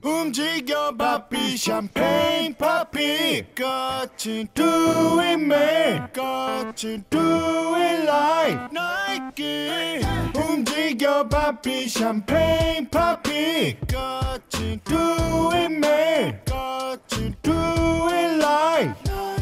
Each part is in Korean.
움직여 바비 샴페인 파피 같이 do it 매일 같이 do it like 나이키 움직여 바비 샴페인 파피 같이 do it 매일 같이 do it like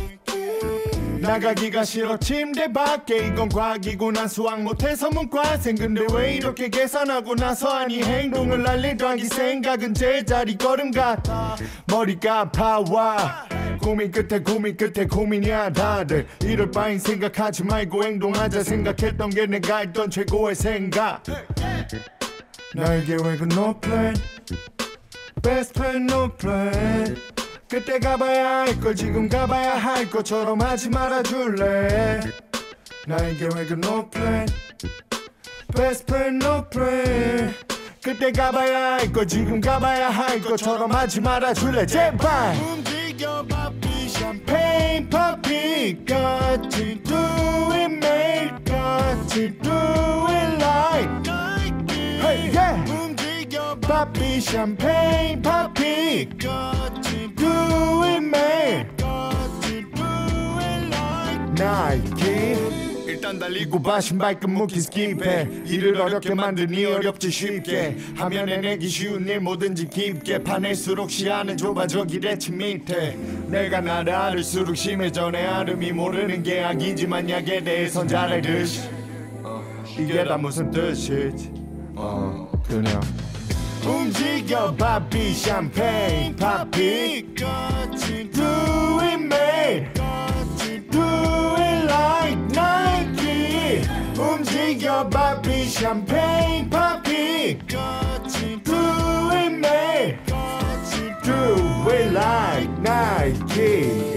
나가기가 싫어 침대 밖에 이건 과학이고 난 수학 못해서 문과생 근데 왜 이렇게 계산하고 나서 아니 행동을 알리던 이 생각은 제자리 걸음 같아 머리가 아파와 고민 끝에 고민이야 다들 이럴 바엔 생각하지 말고 행동하자 생각했던 게 내가 했던 최고의 생각 나의 계획은 no plan best plan no plan 그때 가봐야 할 걸 지금 가봐야 할 것처럼 하지 말아줄래 나의 계획은 no plan best plan no plan 그때 가봐야 할 걸 지금 가봐야 할 것처럼 하지 말아줄래 제발 움직여 바비 샴페인 파피 같이 do it 매일 같이 do it like hey, yeah. 움직여 바비 샴페인 파피 같이 do it 매일 같이 do it like 나이키 일단 달리고 봐 신발끈 묶인 스킵해 일을 어렵게 만드니 어렵지 쉽게 하면 해내기 쉬운 일 뭐든지 깊게 파낼수록 시야는 좁아져 기대치 밑에 내가 나를 알을수록 심해져 내 아름이 모르는 게 약이지만 약에 대해선 잘 알듯이 이게 다 무슨 뜻이지 그냥 움직여 바비 샴페인 파피 같이 do it 매일 같이 do it like 나이키 움직여 바비 샴페인 파피 같이 do it 매일 같이 do it like 나이키